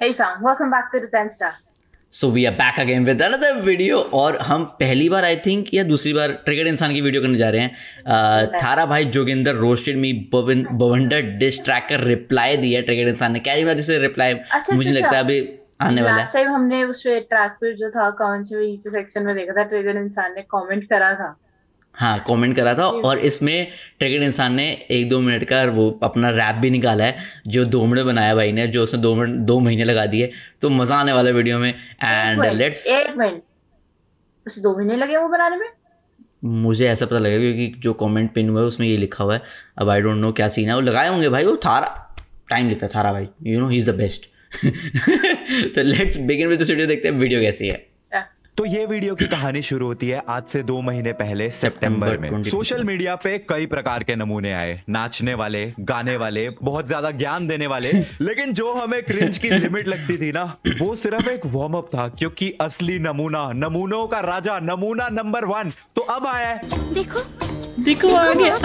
Hey fam, welcome back to the 10 Star. So we are back again with another video. और हम पहली बार I think या दूसरी बार triggered इंसान की वीडियो करने जा रहे हैं। थारा भाई Joginder roasted me Bawandar diss track का रिप्लाई दिया ट्रिगर्ड इंसान ने। क्या बात से रिप्लाई मुझे लगता है अभी आने वाला है। लास्ट टाइम हमने उस पे ट्रैक पे जो था कमेंट्स में नीचे सेक्शन में देखा था, ट्रिगर्ड इंसान ने कमेंट करा था। हाँ, कमेंट करा था। और इसमें ट्रिगर्ड इंसान ने 1-2 मिनट का वो अपना रैप भी निकाला है जो 2 मिनट बनाया भाई ने, जो उसने 2 महीने लगा दिए। तो मजा आने वाला वीडियो में। एंड लेट्स 1 मिनट उसे 2 महीने लगे वो बनाने में। मुझे ऐसा पता लगा क्योंकि जो कमेंट पिन हुआ है उसमें ये लिखा हुआ है। अब आई डोंट नो क्या सीन है। वो लगाए होंगे भाई, वो थारा टाइम लेता है थारा भाई, you know he is the best. तो let's begin with the video, देखते हैं वीडियो कैसी है। तो ये वीडियो की कहानी शुरू होती है आज से 2 महीने पहले सितंबर में। सोशल मीडिया पे कई प्रकार के नमूने आए, नाचने वाले, गाने वाले, बहुत ज्यादा ज्ञान देने वाले। लेकिन जो हमें क्रिंज की लिमिट लगती थी ना, वो सिर्फ एक वार्म अप था, क्योंकि असली नमूना, नमूनों का राजा, नमूना नंबर 1 तो अब आया है। देखो आ गया।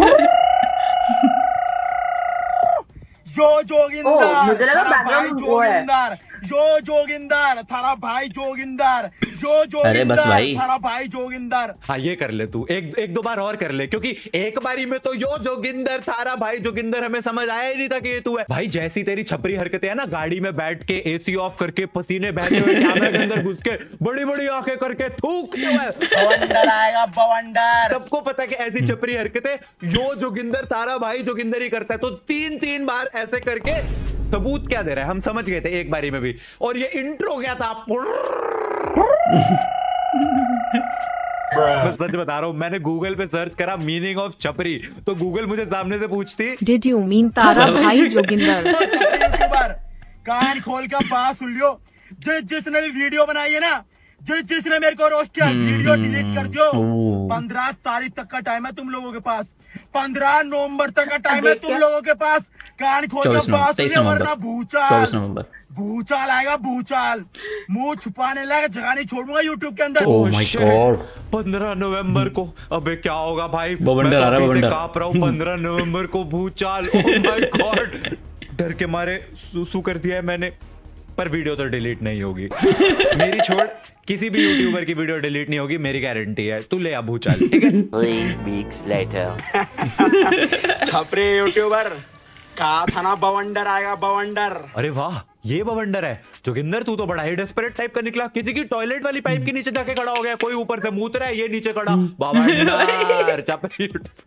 जो जोगिंदर, मुझे लगा थारा भाई बैकग्राउंड वो है। जोगिंदर, जो जोगिंदर, थारा भाई जोगिंदर, जो जोगिंदर, अरे बस भाई। थारा भाई जोगिंदर। हाँ, ये कर ले तू, एक दो बार और कर ले, क्योंकि एक बारी में तो यो जोगिंदर, थारा भाई जोगिंदर हमें समझ आया ही नहीं था कि ये तू है। भाई जैसी तेरी छपरी हरकतें है ना, गाड़ी में बैठ के एसी ऑफ करके, पसीने बहते हुए कैमरे के अंदर घुस के, बड़ी बड़ी आंखें करके थूकते हुए बवंडर आएगा, बवंडर। सबको पता है कि ऐसी छपरी हरकतें यो जोगिंदर, थारा भाई जोगिंदर ही करता है। तो 3 बार ऐसे करके सबूत क्या दे रहा है, हम समझ गए थे एक बारी में भी। और ये इंट्रो क्या था? मैं सच बता रहा हूं, मैंने गूगल पे सर्च करा मीनिंग ऑफ छपरी, तो गूगल मुझे सामने से पूछती, डिड यू मीन तारा भाई जोगिंदर? यूट्यूबर कान खोल कर बात सुन लियो। जिसने भी वीडियो बनाई है ना, जिसने मेरे को रोस्ट किया, वीडियो डिलीट कर दियो। 15 तारीख तक का टाइम है तुम लोगों के पास, 15 नवंबर तक का टाइम है तुम लोगों के पास। कान खोल कर बात सुन लियो, वरना भूचाल आएगा, भूचाल। मुंह छुपाने लगा, जगह नहीं छोड़ूंगा यूट्यूब के अंदर। ओह माय गॉड, 15 नवंबर को अबे क्या होगा भाई? बवंडर आ रहा है, बवंडर कांप रहा हूं। 15 नवंबर को भूचाल, ओह माय गॉड। डर के मारे सूसू कर दिया है मैंने, पर वीडियो तो डिलीट नहीं होगी। मेरी छोड़, किसी भी यूट्यूबर की वीडियो डिलीट नहीं होगी, मेरी गारंटी है। तू ले आ भूचाल, ठीक है? 3 weeks later. छपरे यूट्यूबर, कहा था ना बवंडर आएगा, बवंडर। अरे वाह, ये बवंडर है। जोगिंदर तू तो बड़ा ही डेस्परेट टाइप का निकला। किसी की टॉयलेट वाली पाइप के नीचे जाके खड़ा हो गया, कोई ऊपर से मूत रहा है, ये नीचे खड़ा। बवंडर, छपरे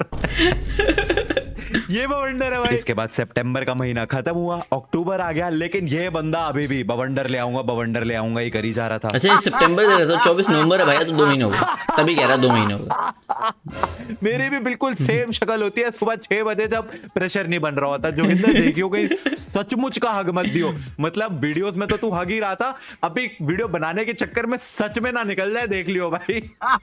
ये बवंडर है भाई। इसके बाद सितंबर का महीना खत्म हुआ, अक्टूबर आ गया, लेकिन ये बंदा अभी भी बवंडर ले आऊंगा ही कर ही जा रहा था। अच्छा, सितंबर दे रहा था, 24 नवंबर है भाई, तो 2 महीने हो गए, तभी कह रहा 2 महीने हो गए। मेरी भी बिल्कुल सेम शक्ल होती है सुबह 6 बजे जब प्रेशर नहीं बन रहा होता। जोगिंदर देखियो कहीं सचमुच का हग मत दियो, मतलब वीडियोस में तो तू हग ही रहा था, अभी वीडियो बनाने के चक्कर में सच में ना निकल जाए, देख लियो भाई।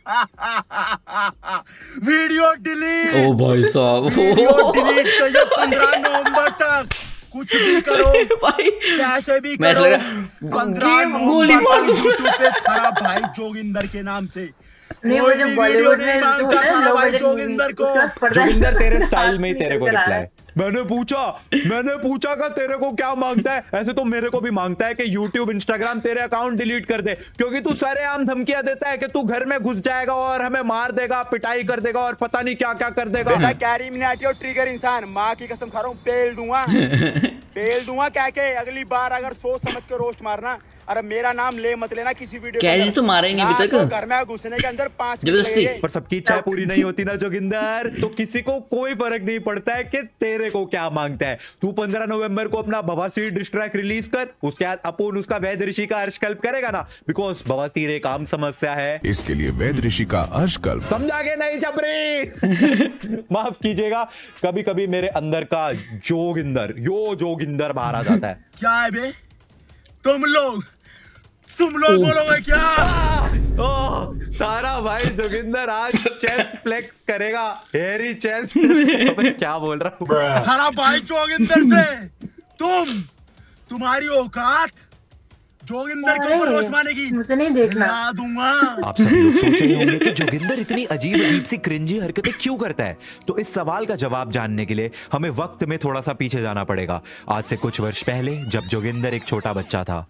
वीडियो डिलीट, ओ भाई साहब, वीडियो डिलीट चाहिए 15 नवंबर तक। कुछ भी करो भाई, कैसे भी मैं करो, 15 गोली मार दूं यूट्यूब पे थारा भाई जोगिंदर के नाम से। नहीं, वो जब बॉलीवुड में होता है लो बजट जोगिंदर को, जोगिंदर तेरे स्टाइल में ही तेरे को रिप्लाई। मैंने पूछा का तेरे को क्या मांगता है? ऐसे तो मेरे को भी मांगता है कि YouTube, Instagram तेरे अकाउंट डिलीट कर दे, क्योंकि तू सरेआम धमकियां देता है कि तू घर में घुस जाएगा और हमें मार देगा, पिटाई कर देगा और पता नहीं क्या क्या कर देगा। बेटा कैरी मिनाटी और ट्रिगर इंसान, माँ की कसम खा रहा हूँ, पेल दूंगा क्या के। अगली बार अगर सोच समझ के रोस्ट मारना, अरे मेरा नाम ले मत लेना किसी वीडियो में। कैरी तो मारा ही नहीं अभी तक, घर में घुसने के अंदर 5 जबरदस्ती। पर सबकी इच्छा पूरी नहीं होती ना जोगिंदर, तो किसी को कोई फर्क नहीं पड़ता है कि तेरे को क्या मांगता है। तू 15 नवंबर को अपना बवासीर डिस ट्रैक रिलीज कर, उसके बाद अपन उसका वैद्य ऋषि का अर्शकल्प करेगा ना, बिकॉज बवासीर एक आम समस्या है। इसके लिए वैद्य ऋषि का अर्शकल्प समझा के नहीं छपरी? माफ कीजिएगा, कभी कभी मेरे अंदर का जोगिंदर बाहर आ जाता है। क्या है बे? तुम लोग बोलोगे क्या? तारा भाई जोगिंदर आज चेस्ट फ्लेक्स करेगा, हेरी चेस्ट। क्या बोल रहा हूँ? तारा भाई जोगिंदर से तुम्हारी औकात जोगिंदर के ऊपर रोस्ट मारने की मुझे नहीं देखना। ला दूंगा। आप सभी लोग सोच रहे होंगे कि जोगिंदर इतनी अजीब सी क्रिंजी हरकतें क्यों करता है, तो इस सवाल का जवाब जानने के लिए हमें वक्त में थोड़ा सा पीछे जाना पड़ेगा। आज से कुछ वर्ष पहले जब जोगिंदर एक छोटा बच्चा था।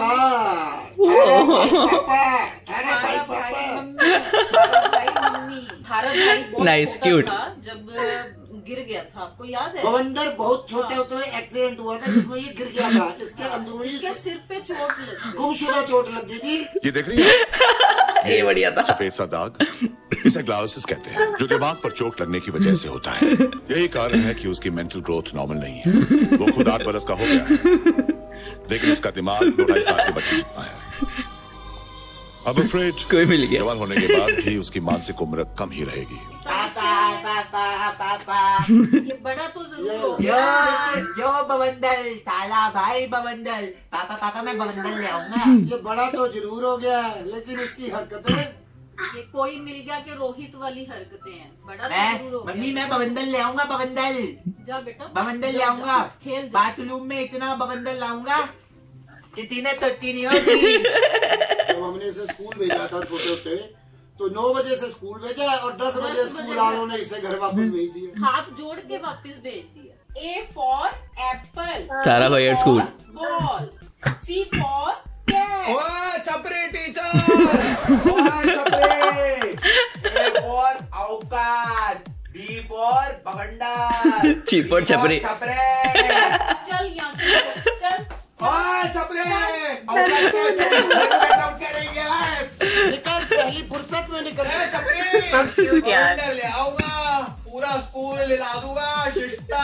Nice cute. जब गिर गया था, आपको याद है? बवंडर बहुत छोटे होते हुए एक्सीडेंट हुआ था जिसमें ये गिर गया था। इसके अंदरूनी इसके सिर पे चोट लगी, गुमशुदा चोट लग गई थी। ये देख रही है? ये बढ़िया था। सफेद सा दाग, इसे ग्लायोसिस कहते हैं, जो दिमाग पर चोट लगने की वजह से होता है। यही कारण है कि उसकी मेंटल ग्रोथ नॉर्मल नहीं है। वो खुद 8 बरस का हो गया है, लेकिन उसका दिमाग 2-2.5 साल के बच्चे जितना है। अब अफ्रेड कोई मिल गया। जवान होने के बाद भी उसकी मानसिक उम्र कम ही रहेगी। ये बड़ा तो जरूर हो गया। यो बवंडर, ताला भाई बवंडर, पापा मैं बवंडर ले आऊंगा। ये बड़ा तो जरूर हो गया, लेकिन इसकी हरकतें ये कोई मिल गया कि रोहित वाली हरकतें हैं। बड़ा तो जरूर हो गया। मम्मी मैं बवंडर ले आऊंगा, बवंडर जा बेटा, बवंडर ले आऊंगा। खेल बाथरूम में इतना बवंडर लाऊंगा कि तीने तो नहीं होगी। जब हमने इसे स्कूल भेजा था छोटे होते, तो 9 बजे से स्कूल भेजा और 10 बजे स्कूल वालों ने इसे घर वापस भेज दिया। हाथ जोड़ के वापस भेज दिया। A for apple, तारा भाई at school. Ball, C for cat। ओए छपरी टीचर, ओए छपरी। A for औकात, B for बवंडर, चीप और छपरी। चल यहाँ से चल। ओए छपरी, औकात क्या बैठ के नहीं गया है। निकल, पहली फुर्सत में निकल। सब क्यूट यार। बवंडर ले आऊंगा, पूरा स्कूल हिला दूंगा। शिट्टा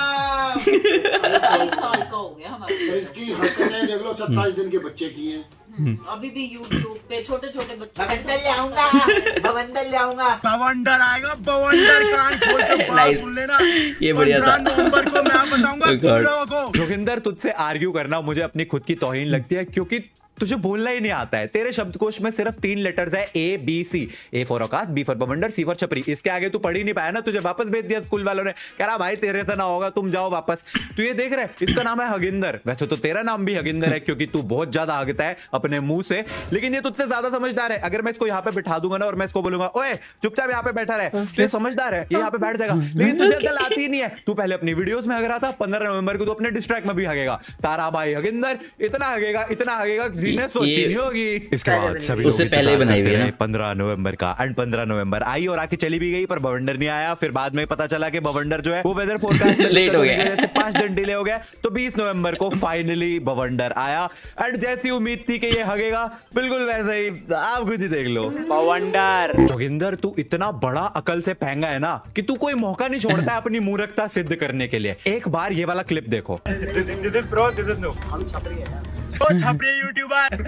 22 साल का हो गया हमारा। तो इसकी हरकतें देख लो, 27 दिन के बच्चे की हैं। अभी भी YouTube पे छोटे छोटे बच्चे। बवंडर ले आऊंगा, बवंडर ले आऊंगा। बवंडर आएगा, बवंडर कान खोल के बात Nice. सुन लेना। ये बढ़िया था। 15 नवंबर को मैं बताऊंगा Oh God. तुम लोगों को। जोगिंदर, तुझसे आर्ग्यू करना मुझे अपनी खुद की तौहीन लगती है, क्योंकि तुझे बोलना ही नहीं आता है। तेरे शब्दकोश में सिर्फ 3 लेटर्स है, A-B-C। A फॉर औकात, B फॉर बवंडर, C फॉर छपरी। इसके आगे तू पढ़ ही नहीं पाया ना, तुझे वापस भेज दिया स्कूल वालों ने। कह रहा भाई तेरे से ना होगा, तुम जाओ वापस। तू ये देख रहे, इसका नाम है हगिंदर। वैसे तो तेरा नाम भी हगिंदर है, क्योंकि तू बहुत ज्यादा हगता है अपने मुंह से, लेकिन ये तुझसे ज्यादा समझदार है। अगर मैं इसको यहाँ पे बिठा दूंगा ना और मैं इसको बोलूंगा ओए चुपचाप यहाँ पे बैठा रहे, तो ये समझदार है, ये यहाँ पे बैठ जाएगा। लेकिन तुझे अकल आती ही नहीं है। तू पहले अपनी वीडियोस में हग रहा था, 15 नवंबर को तो अपने डिस्ट्रैक्ट में भी हगेगा। तारा भाई हगिंदर इतना हगेगा, इतना हगेगा, किसी ने सोची नहीं होगी। इसके बाद सभी उससे पहले बनाई हुई है 15 नवंबर का, एंड 15 नवंबर आई और आके चली भी गई, पर बवंडर नहीं आया। फिर बाद में पता चला कि बवंडर जो है वो वेदर फोरकास्ट लेट हो गया, जैसे 5 दिन डिले हो गया। तो 20 नवंबर को फाइनली बवंडर आया, एंड जैसी उम्मीद थी कि ये हगेगा, बिल्कुल वैसे ही। आप खुद ही देख लो। बवंडर जोगिंदर, तू इतना बड़ा अकल से फेंगा है ना कि तू कोई मौका नहीं छोड़ता है अपनी मूर्खता सिद्ध करने के लिए। एक बार ये वाला क्लिप देखो। This is bro, this is no. हम छपरी है यार। तो छपरी यूट्यूबर।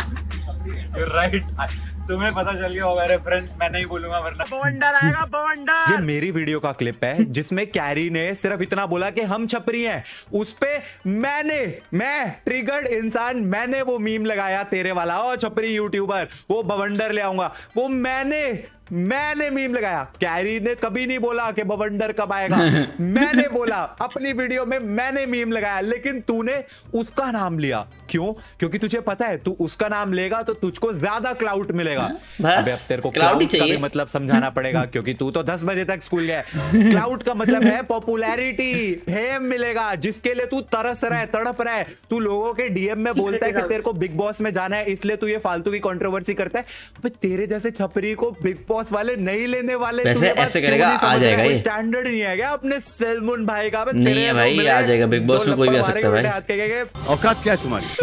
You're right. तुम्हें पता चल गया होगा रेफरेंस, मैं नहीं बोलूंगा वरना। बवंडर आएगा, बवंडर। ये मेरी वीडियो का क्लिप है जिसमें कैरी ने सिर्फ इतना बोला कि हम छपरी हैं। उस पे मैं ट्रिगर्ड इंसान, मैंने वो मीम लगाया तेरे वाला, ओ छपरी यूट्यूबर वो बवंडर ले आऊंगा, वो मैंने मीम लगाया। कैरी ने कभी नहीं बोला कि बवंडर कब आएगा। मैंने बोला अपनी वीडियो में, मैंने मीम लगाया, लेकिन तूने उसका नाम लिया। क्यों? क्योंकि तुझे पता है तू उसका नाम लेगा तो तुझको ज्यादा क्लाउट मिलेगा। अबे अब तेरे को क्लाउट का भी मतलब समझाना पड़ेगा, क्योंकि तू तो 10 बजे तक स्कूल गया। क्लाउट का मतलब है पॉपुलैरिटी, फेम मिलेगा, जिसके लिए तू तरस रहा है, तड़प रहा है। तू लोगों के डीएम में बोलता है कि तेरे को बिग बॉस में जाना है, इसलिए तू ये फालतू की कंट्रोवर्सी करता है। अबे तेरे जैसे छपरी को बिग बॉस वाले नहीं लेने वाले। वैसे ऐसे करेगा, आ जाएगा ये। स्टैंडर्ड नहीं है क्या अपने सैलमन भाई का? नहीं है भाई, आ जाएगा बिग बॉस में, कोई भी आ सकता है भाई। औकात क्या है तुम्हारी?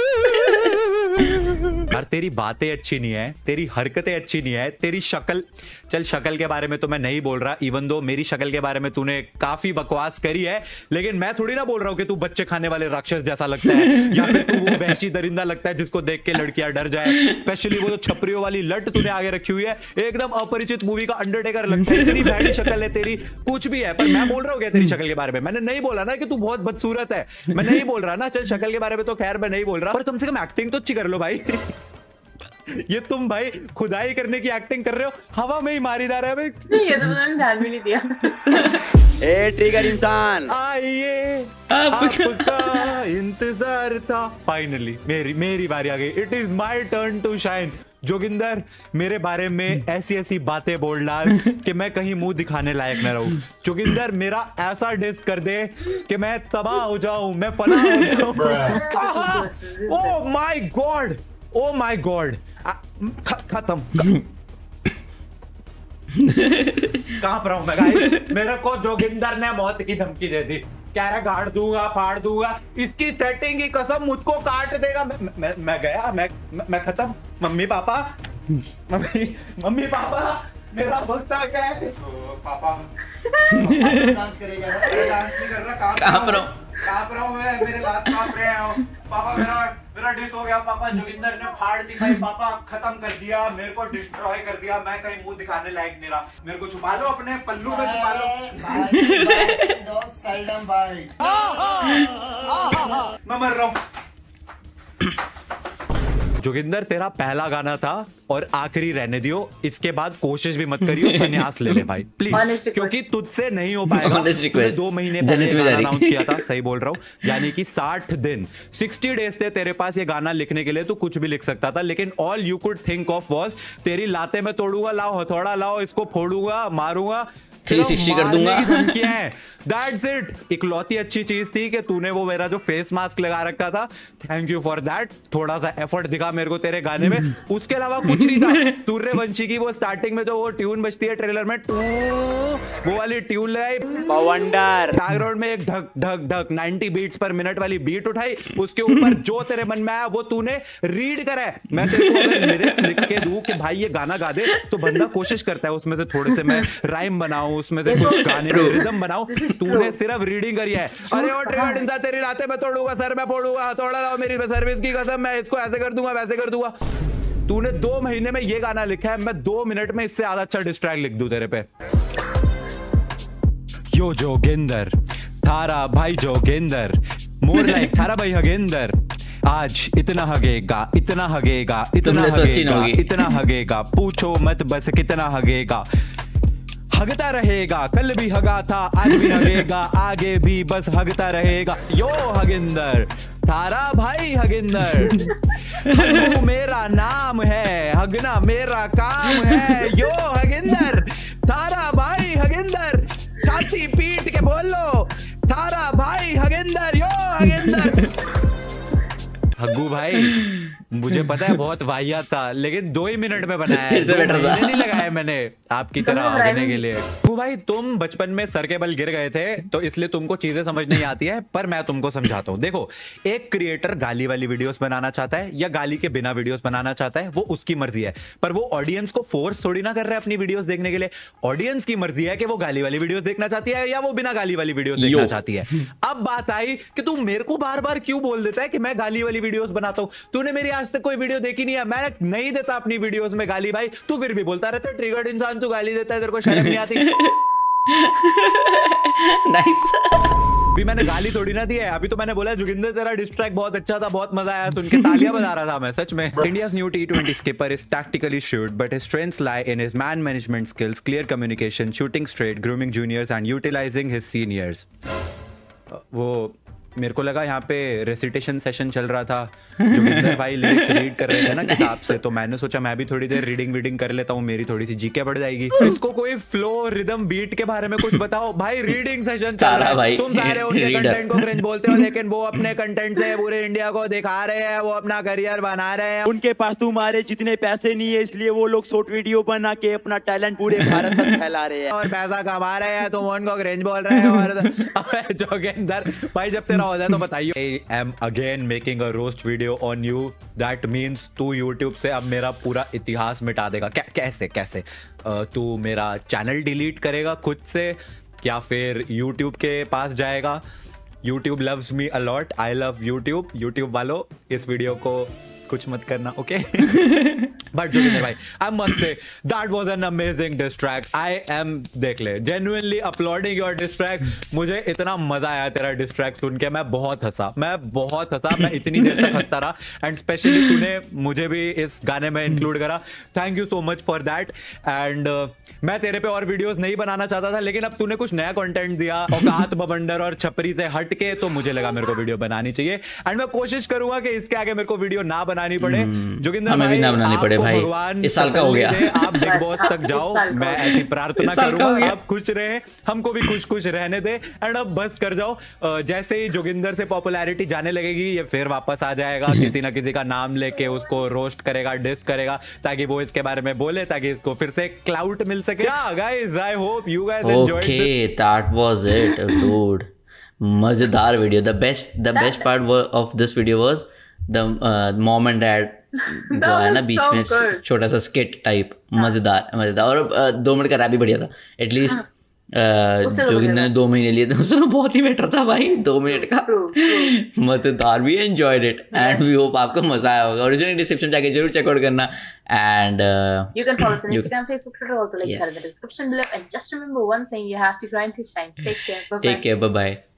यार तेरी बातें अच्छी नहीं है, तेरी हरकतें अच्छी नहीं है, तेरी शक्ल, चल शक्ल के बारे में तो मैं नहीं बोल रहा, इवन दो मेरी शक्ल के बारे में तूने काफी बकवास करी है, लेकिन मैं थोड़ी ना बोल रहा हूं कि तू बच्चे खाने वाले राक्षस जैसा लगता है, या फिर तू वो वहशी दरिंदा लगता है जिसको देख के लड़कियां डर जाए। स्पेशली वो जो छपरियों वाली लट तूने आगे रखी हुई है, एकदम अपरिचित मूवी का अंडरटेकर लगता है। तेरी भैड़ी शक्ल है, तेरी कुछ भी है, पर मैं बोल रहा हूँ क्या तेरी शक्ल के बारे में? मैंने नहीं बोला ना कि तू बहुत बदसूरत है, मैं नहीं बोल रहा ना। चल शक्ल के बारे में तो खैर मैं नहीं बोल रहा, पर कम से कम एक्टिंग तो अच्छी कर लो भाई। ये तुम भाई खुदाई करने की एक्टिंग कर रहे हो, हवा में ही मारी जा रहा है भाई। नहीं, ये तो मैंने ध्यान भी नहीं दिया। ए ट्रिगर इंसान, आइए आपका इंतजार था। फाइनली मेरी बारी आ गई। It is my turn to shine. Joginder, मेरे बारे में ऐसी ऐसी बातें बोल डाल कि मैं कहीं मुंह दिखाने लायक न रहूं। जोगिंदर, मेरा ऐसा डिस कर दे कि मैं तबाह हो जाऊं, मैं फना हो जाऊं। Oh my god, oh my god, खत्म। कहां पर हूं मैं गाइस? मेरे को जोगिंदर ने मौत की धमकी दे दी, कह रहा गाड़ दूंगा, फाड़ दूंगा, इसकी सेटिंग की कसम मुझको काट देगा। मैं गया, मैं खत्म। मम्मी पापा, मम्मी पापा, मेरा वक्त आ गया है। पापा डांस करेगा, डांस नहीं कर रहा, कांप रहा हूं मैं, मेरे हाथ कांप रहे हैं। पापा मेरा डिस हो गया पापा, जोगिंदर ने फाड़ दी भाई। पापा खत्म कर दिया, मेरे को डिस्ट्रॉय कर दिया, मैं कहीं मुंह दिखाने लायक नहीं रहा। मेरे को छुपा लो, अपने पल्लू में छुपा लो। मैं मर रहा हूं। जोगिंदर, तेरा पहला गाना था और आखिरी रहने दियो, इसके बाद कोशिश भी मत करियो, संन्यास ले ले भाई प्लीज, क्योंकि तुझसे नहीं हो पाएगा। 2 महीने पहले गाना अनाउंस किया था, सही बोल रहा हूँ, यानी कि 60 दिन 60 डेज थे तेरे पास ये गाना लिखने के लिए, तू कुछ भी लिख सकता था, लेकिन all you could think of was तेरी लाते में तोड़ूंगा, लाओ हथौड़ा लाओ, इसको फोड़ूंगा, मारूंगा, 360 कर दूंगा। That's it। इकलौती अच्छी चीज थी कि तूने वो मेरा जो फेस मास्क लगा रखा था, थैंक यू फॉर दैट। थोड़ा सा एफर्ट दिखा मेरे को तेरे गाने में, उसके अलावा कुछ नहीं था। सूर्यवंशी की वो स्टार्टिंग में जो वो ट्यून बजती है ट्रेलर में, वो वाली ट्यून लगाई, बवंडर बैकग्राउंड में एक धक धक धक 90 बीट्स पर मिनट वाली बीट उठाई, उसके ऊपर जो तेरे मन में आया वो तूने रीड करा है। मैं तेरे को अगर लिरिक्स लिख के दूं कि भाई ये गाना गा दे, तो बंदा कोशिश करता है उसमें से थोड़े से मैं राइम बनाऊं, उसमें से कुछ गाने में रिदम बनाऊं। तूने सिर्फ रीडिंग करी है। अरे वो ट्रिगर इंसान, तेरी लाते मैं तोड़ूंगा, सर मैं फोड़ूंगा, थोड़ा लाओ मेरी सर्विस की कसम, मैं इसको ऐसे कर दूंगा, वैसे कर दूंगा। तूने 2 महीने में ये गाना लिखा है, मैं 2 मिनट में इससे ज्यादा अच्छा डिस्ट्रैक्ट लिख दूं तेरे पे। यो जोगिंदर, थारा भाई जोगिंदर, मोर लाइक थारा भाई हगेंदर, आज इतना हगेगा, इतना हगेगा, इतना हगेगा, इतना हगेगा, पूछो मत बस कितना हगेगा। हगता रहेगा, कल भी हगा था, आज भी हगेगा, आगे भी बस हगता रहेगा। यो हगिंदर, थारा भाई हगिंदर, हगू मेरा नाम है, हगना मेरा काम है। यो हगिंदर, थारा भाई हगिंदर, छाती पीट के बोल लो, थारा भाई हगिंदर, यो हगिंदर। हग्गू भाई, मुझे पता है बहुत वाहियात था, लेकिन 2 ही मिनट में बनाया है, 2 महीने नहीं लगाया मैंने आपकी तरह हगने के लिए। हग्गू भाई, तुम बचपन में सर के बल गिर गए थे, तो इसलिए तुमको चीजें समझ नहीं आती है, पर मैं तुमको समझाता हूँ। देखो, एक क्रिएटर गाली वाली वीडियोस बनाना चाहता है या गाली के बिना वीडियोस बनाना चाहता है, वो उसकी मर्जी है, पर वो ऑडियंस को फोर्स थोड़ी ना कर रहा है अपनी वीडियोस देखने के लिए। ऑडियंस की मर्जी है कि वो गाली वाली वीडियोस देखना चाहती है या वो बिना गाली वाली वीडियोस देखना चाहती है। अब बात आई कि तू मेरे को बार बार क्यों बोल देता है कि मैं गाली वाली वीडियोस बनाता हूं। तूने मेरी आज तक कोई वीडियो देखी नहीं है, मैं नहीं देता अपनी वीडियोस में गाली भाई, तू फिर भी बोलता रहता है ट्रिगर्ड इंसान, तू गाली देता है, तेरे को शर्म नहीं आती। नाइस। अभी मैंने गाली थोड़ी ना दी है, अभी तो मैंने बोला जोगिंदर तेरा डिस्ट्रैक्ट बहुत अच्छा था, बहुत मजा आया सुन के, तालियां बजा रहा था मैं सच में। India's new T20 skipper is tactically shrewd, but his strengths lie in his man management skills, clear communication, shooting straight, grooming juniors and utilizing his seniors। वो मेरे को लगा यहाँ पे रेसिटेशन सेशन चल रहा था, जोगिंदर भाई लिरिक्स रीड कर रहे थे ना किताब से, तो मैंने सोचा मैं भी थोड़ी देर रीडिंग कर लेता हूँ, मेरी थोड़ी सी जीके बढ़ जाएगी। इसको कोई फ्लो, रिदम, बीट के बारे में कुछ बताओ भाई। रीडिंग सेशन चल रहा है, तुम सारे उनके कंटेंट को क्रिंज बोलते हो, लेकिन वो अपने कंटेंट से पूरे इंडिया को दिखा रहे हैं, वो अपना करियर बना रहे हैं। उनके पास तुम्हारे जितने पैसे नहीं है, इसलिए वो लोग शॉर्ट वीडियो बना के अपना टैलेंट पूरे भारत तक फैला रहे हैं और पैसा कमा रहे हैं, तुम उनको क्रिंज बोल रहे हो। और जोगिंदर भाई, जब तेरा हो जाए तो बताइए। I am again making a roast video on you. That means तू YouTube से अब मेरा पूरा इतिहास मिटा देगा। कैसे तू मेरा चैनल डिलीट करेगा खुद से, या फिर YouTube के पास जाएगा? YouTube loves me a lot. I love YouTube। YouTube वालों, इस वीडियो को कुछ मत करना, ओके? बट जोगिंदर भाई I must say that was an amazing diss track. I am देख ले genuinely uploading your diss track. मुझे इतना मजा आया तेरा डिस ट्रैक सुन के. मैं बहुत हंसा मैं इतनी देर तक हंसता रहा. एंड स्पेशली तूने मुझे भी इस गाने में इंक्लूड करा. Thank you so much for that. And मैं तेरे पे और वीडियोस नहीं बनाना चाहता था, लेकिन अब तूने कुछ नया कंटेंट दिया औकात बवंडर और छपरी से हट के, तो मुझे लगा मेरे को वीडियो बनानी चाहिए. एंड मैं कोशिश करूंगा कि इसके आगे मेरे को वीडियो ना बनानी पड़े. जोगिंदर हमें भी ना बनानी पड़े भाई. इस साल का हो गया. आप बिग बॉस तक जाओ, मैं ऐसी प्रार्थना करूंगा. आप खुश रहे, हमको भी खुश रहने दे. एंड अब बस कर जाओ. जैसे ही जोगिंदर से पॉपुलैरिटी जाने लगेगी, ये फिर वापस आ जाएगा, किसी ना किसी का नाम लेके उसको रोस्ट करेगा, डिस करेगा, ताकि वो इसके बारे में बोले, ताकि इसको फिर से क्लाउट मिल सके. Guys, I hope you guys enjoyed this. Okay, that was it dude. मजेदार video. The best part of this video was the mom and dad जो है ना बीच में छोटा सा स्किट टाइप. मजेदार. और 2 मिनट का रैप भी बढ़िया था. एटलीस्ट जोगिंदर ने 2 महीने लिए थे, उससे बहुत ही बेटर था भाई. 2 मिनट का मजेदार. We enjoyed it and we hope आपको मजा आया होगा. ओरिजिनल डिस्क्रिप्शन जाके जरूर चेकआउट करना. And you can follow us on Instagram, Facebook, Twitter, all the links are in the description below. And just remember one thing, you have to grind to shine. Take care. Bye bye. Take care. Bye bye.